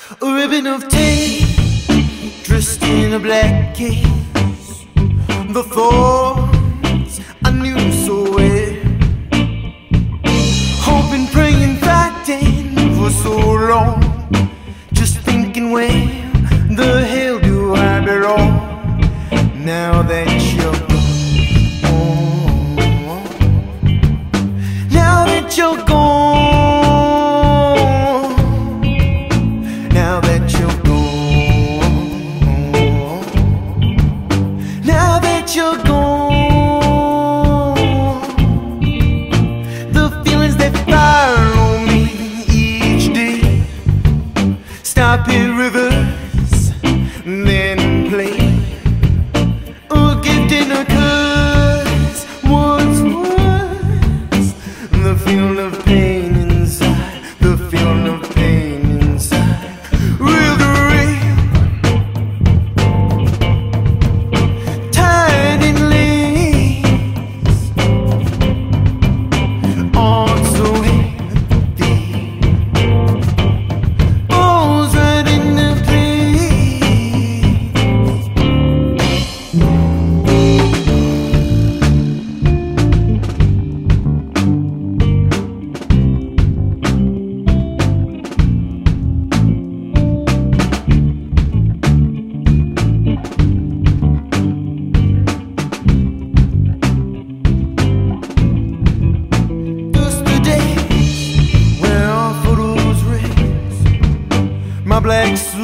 A ribbon of tape dressed in a black case, the thoughts I knew so well, hoping, praying, fighting for so long, just thinking, where the hell do I belong? Now that you're gone, now that you're gone, now that you're gone, now that you're gone, the feelings that follow me each day stop in reverse, then play. A gift and a curse, what's worse? The feeling of pain inside, the feeling of pain inside. Real to real, tied in lace, on so heavy, balls right in the my black